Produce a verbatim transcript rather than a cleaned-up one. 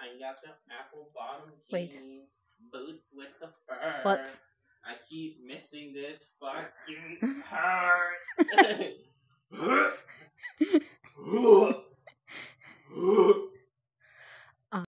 I got the apple bottom Wait. jeans, boots with the fur. What? I keep missing this fucking part.